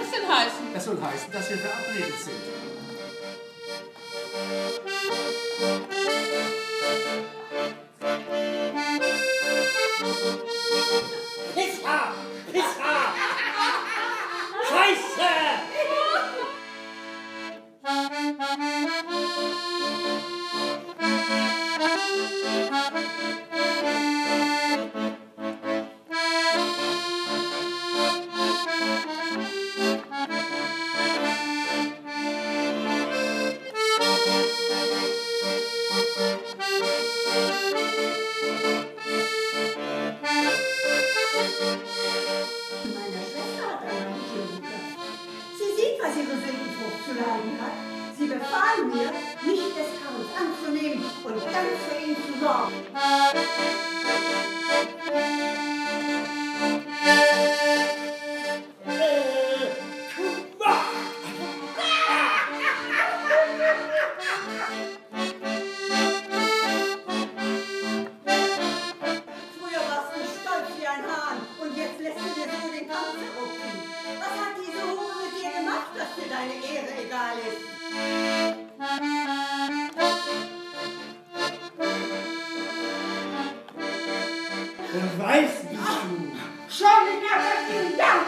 das denn heißen? Das soll heißen, dass wir verabredet sind. Pissa! Pissa! Scheiße! Sie befahl mir, mich des Chaos anzunehmen und ganz für ihn zu sorgen. Früher warst du stolz wie ein Hahn und jetzt lässt du dir so den Panzer rupfen. Was hat diese Hure mit dir gemacht, dass dir deine Ehre egal ist? Wer weiß, wie du. Schon in der Verfügung!